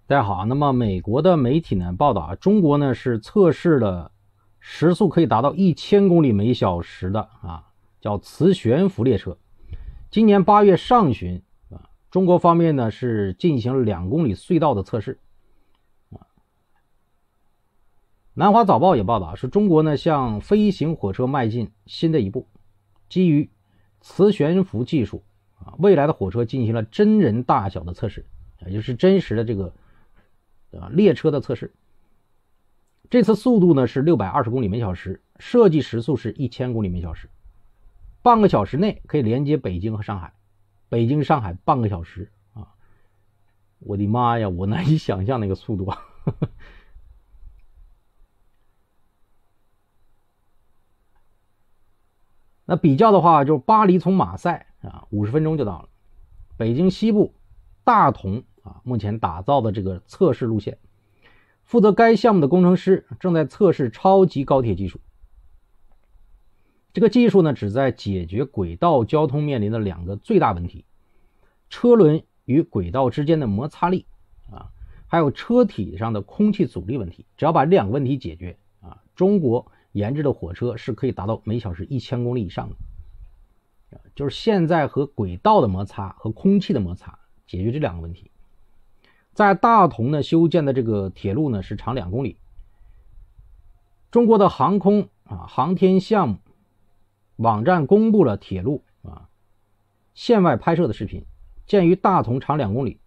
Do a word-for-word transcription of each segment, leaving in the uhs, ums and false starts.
大家好，那么美国的媒体呢报道啊，中国呢是测试了时速可以达到一千公里每小时的啊，叫磁悬浮列车。今年八月上旬啊，中国方面呢是进行了两公里隧道的测试。啊，南华早报也报道，是中国呢向飞行火车迈进新的一步，基于磁悬浮技术啊，未来的火车进行了真人大小的测试，也就是真实的这个。啊，列车的测试，这次速度呢是六百二十公里每小时，设计时速是一千公里每小时，半个小时内可以连接北京和上海，北京上海半个小时啊！我的妈呀，我难以想象那个速度啊！那比较的话，就是巴黎从马赛啊，五十分钟就到了，北京西部大同。啊，目前打造的这个测试路线，负责该项目的工程师正在测试超级高铁技术。这个技术呢，旨在解决轨道交通面临的两个最大问题：车轮与轨道之间的摩擦力啊，还有车体上的空气阻力问题。只要把这两个问题解决啊，中国研制的火车是可以达到每小时一千公里以上的。就是现在和轨道的摩擦和空气的摩擦解决这两个问题。在大同呢修建的这个铁路呢是长两公里。中国的航空啊航天项目网站公布了铁路啊线外拍摄的视频，鉴于大同长两公里，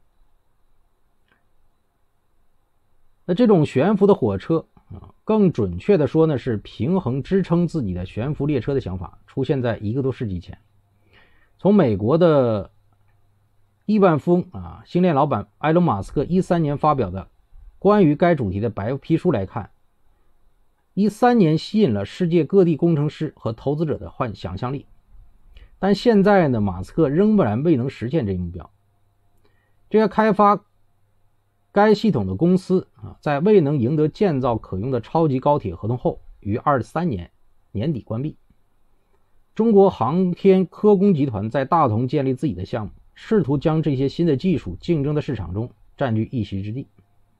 那这种悬浮的火车啊，更准确的说呢是平衡支撑自己的悬浮列车的想法出现在一个多世纪前。从美国的亿万富翁啊，星链老板埃隆·马斯克一三年发表的关于该主题的白皮书来看，一三年吸引了世界各地工程师和投资者的幻想象力，但现在呢，马斯克仍然未能实现这一目标。这个开发该系统的公司啊，在未能赢得建造可用的超级高铁合同后，于二三年年底关闭。中国航天科工集团在大同建立自己的项目，试图将这些新的技术竞争的市场中占据一席之地。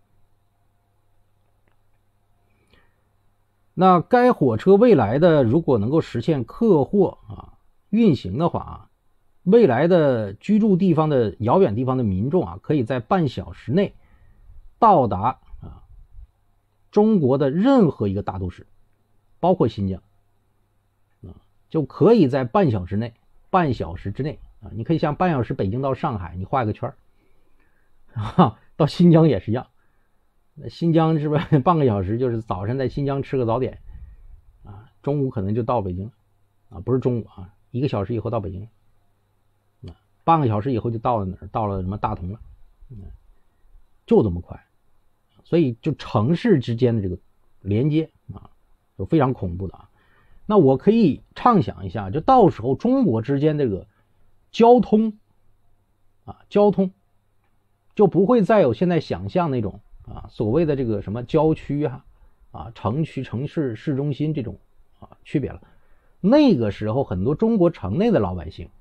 那该火车未来的如果能够实现客货啊运行的话啊，未来的居住地方的遥远地方的民众啊，可以在半小时内到达啊中国的任何一个大都市，包括新疆啊，就可以在半小时内，半小时之内。啊，你可以像半小时北京到上海，你画一个圈啊，到新疆也是一样。那新疆是不是半个小时？就是早上在新疆吃个早点啊，中午可能就到北京啊，不是中午啊，一个小时以后到北京啊，半个小时以后就到了哪儿？到了什么大同了，嗯，就这么快。所以就城市之间的这个连接啊，就非常恐怖的啊。那我可以畅想一下，就到时候中国之间这个交通啊，交通就不会再有现在想象那种啊所谓的这个什么郊区啊啊城区城市市中心这种啊区别了。那个时候很多中国城内的老百姓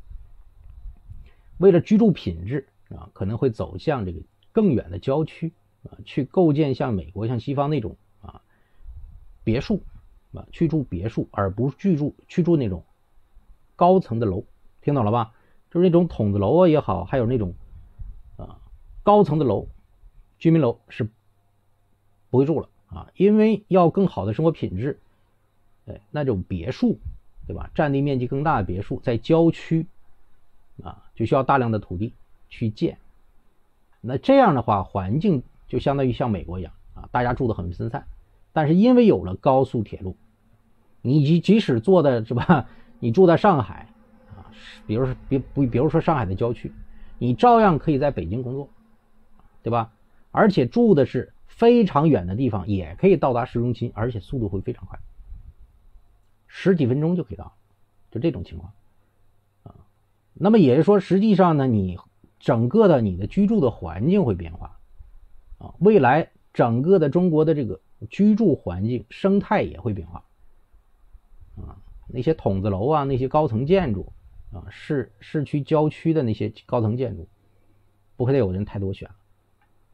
为了居住品质啊，可能会走向这个更远的郊区啊，去构建像美国像西方那种啊别墅啊，去住别墅，而不是居住去住那种高层的楼。听懂了吧？就是那种筒子楼啊也好，还有那种啊高层的楼，居民楼是不会住了啊，因为要更好的生活品质，哎，那种别墅，对吧？占地面积更大的别墅，在郊区啊，就需要大量的土地去建。那这样的话，环境就相当于像美国一样啊，大家住得很分散。但是因为有了高速铁路，你即使坐的是吧，你住在上海。比如说，比比如说上海的郊区，你照样可以在北京工作，对吧？而且住的是非常远的地方，也可以到达市中心，而且速度会非常快，十几分钟就可以到，就这种情况啊。那么也就是说，实际上呢，你整个的你的居住的环境会变化啊，未来整个的中国的这个居住环境生态也会变化啊，那些筒子楼啊，那些高层建筑。啊，市市区郊区的那些高层建筑，不会再有人太多选了。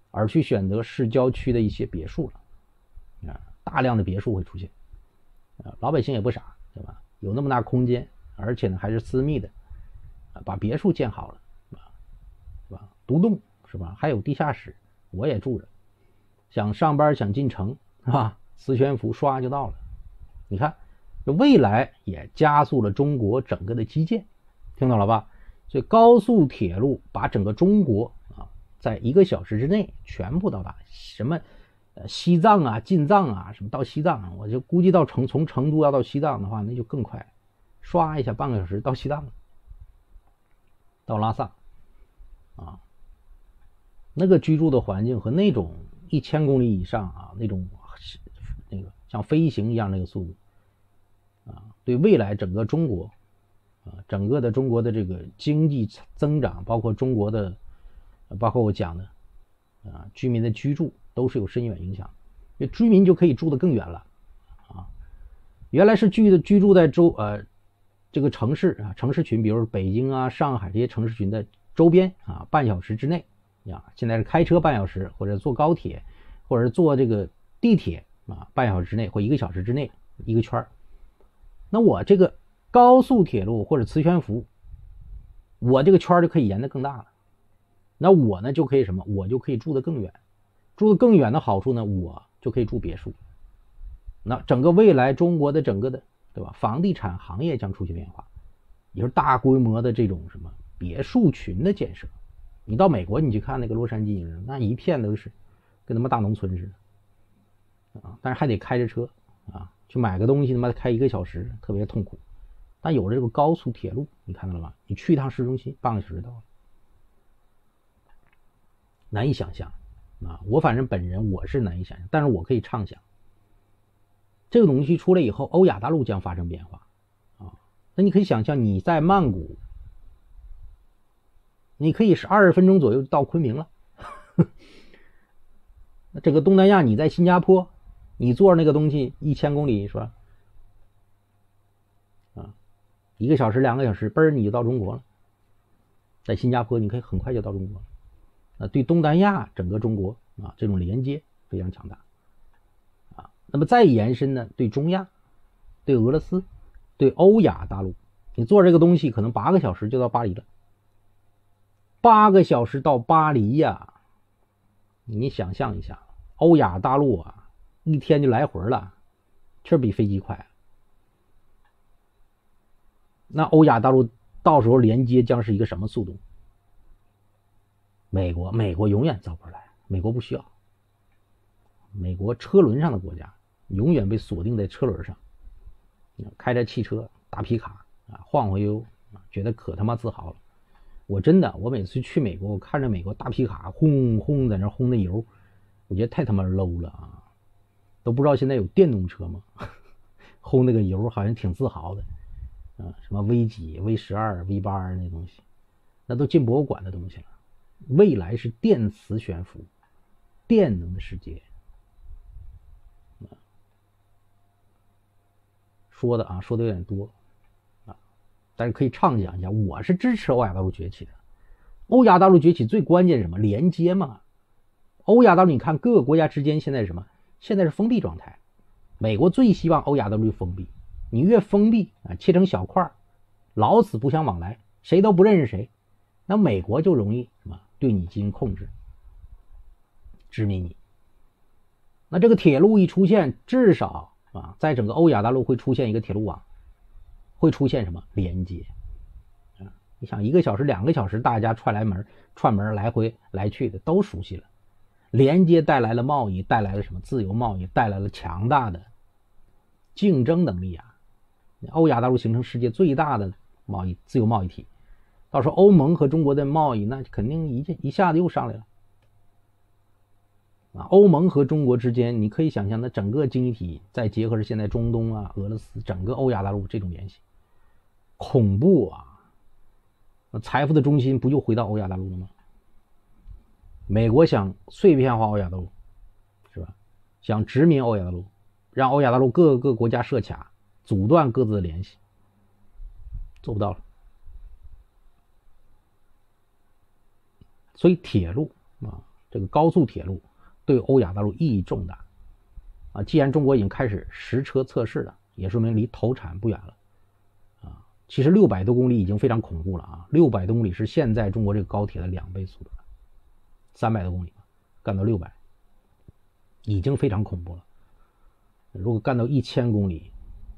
而去选择市郊区的一些别墅了啊，大量的别墅会出现啊，老百姓也不傻，对吧？有那么大空间，而且呢还是私密的啊，把别墅建好了啊，是吧？独栋是吧？还有地下室，我也住着，想上班想进城是吧？磁悬浮刷就到了。你看，未来也加速了中国整个的基建，听懂了吧？所以高速铁路把整个中国啊，在一个小时之内全部到达。什么呃西藏啊、进藏啊，什么到西藏，我就估计到成从成都要到西藏的话，那就更快，刷一下半个小时到西藏了，到拉萨啊，那个居住的环境和那种一千公里以上啊，那种那个像飞行一样那个速度啊，对未来整个中国啊，整个的中国的这个经济增长，包括中国的，包括我讲的啊，居民的居住都是有深远影响，因为居民就可以住得更远了啊。原来是居的居住在周呃这个城市啊城市群，比如北京啊、上海这些城市群的周边啊，半小时之内啊，现在是开车半小时，或者坐高铁，或者坐这个地铁啊，半小时之内或一个小时之内一个圈。那我这个高速铁路或者磁悬浮，我这个圈就可以延得更大了。那我呢就可以什么？我就可以住得更远。住得更远的好处呢，我就可以住别墅。那整个未来中国的整个的，对吧？房地产行业将出现变化，也是大规模的这种什么别墅群的建设。你到美国你去看那个洛杉矶，那一片都是跟他妈大农村似的啊！但是还得开着车啊，去买个东西他妈开一个小时，特别痛苦。但有了这个高速铁路，你看到了吗？你去一趟市中心半个小时到了，难以想象啊！我反正本人我是难以想象，但是我可以畅想，这个东西出来以后，欧亚大陆将发生变化啊！那你可以想象，你在曼谷，你可以是二十分钟左右到昆明了。那这个东南亚，你在新加坡，你坐那个东西一千公里是吧？啊，一个小时两个小时，嘣儿你就到中国了。在新加坡，你可以很快就到中国了。那对东南亚整个中国啊，这种连接非常强大啊。那么再延伸呢，对中亚、对俄罗斯、对欧亚大陆，你坐这个东西可能八个小时就到巴黎了。八个小时到巴黎呀，你想象一下，欧亚大陆啊，一天就来回了，确比飞机快。那欧亚大陆到时候连接将是一个什么速度？美国，美国永远造不出来，美国不需要。美国车轮上的国家，永远被锁定在车轮上，开着汽车大皮卡啊，晃晃悠悠啊，觉得可他妈自豪了。我真的，我每次去美国，我看着美国大皮卡轰轰在那轰那油，我觉得太他妈 low 了啊！都不知道现在有电动车吗？轰那个油好像挺自豪的啊，什么 V 几、V 十二、V 八那东西，那都进博物馆的东西了。未来是电磁悬浮，电能的世界。说的啊，说的有点多啊，但是可以畅想一下，我是支持欧亚大陆崛起的。欧亚大陆崛起最关键是什么？连接嘛。欧亚大陆你看各个国家之间现在是什么？现在是封闭状态。美国最希望欧亚大陆封闭，你越封闭啊，切成小块，老死不相往来，谁都不认识谁，那美国就容易什么对你进行控制，殖民你。那这个铁路一出现，至少啊，在整个欧亚大陆会出现一个铁路网，会出现什么连接啊？你想一个小时、两个小时，大家串来门、串门来回来去的都熟悉了，连接带来了贸易，带来了什么自由贸易，带来了强大的竞争能力啊！欧亚大陆形成世界最大的贸易自由贸易体，到时候欧盟和中国的贸易那肯定一一下子又上来了。啊，欧盟和中国之间，你可以想象的整个经济体，再结合着现在中东啊、俄罗斯、整个欧亚大陆这种联系，恐怖啊！那财富的中心不就回到欧亚大陆了吗？美国想碎片化欧亚大陆，是吧？想殖民欧亚大陆，让欧亚大陆各个国家设卡，阻断各自的联系，做不到了。所以铁路啊， 这个高速铁路对欧亚大陆意义重大啊。既然中国已经开始实车测试了，也说明离投产不远了啊。其实六百多公里已经非常恐怖了啊，六百多公里是现在中国这个高铁的两倍速度了，三百多公里干到六百，已经非常恐怖了。如果干到一千公里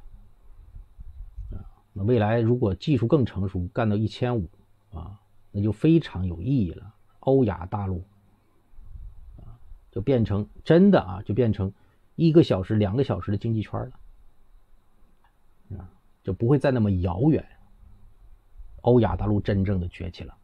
啊，那未来如果技术更成熟，干到一千五啊，那就非常有意义了。欧亚大陆啊，就变成真的啊，就变成一个小时、两个小时的经济圈了啊，就不会再那么遥远。欧亚大陆真正的崛起了。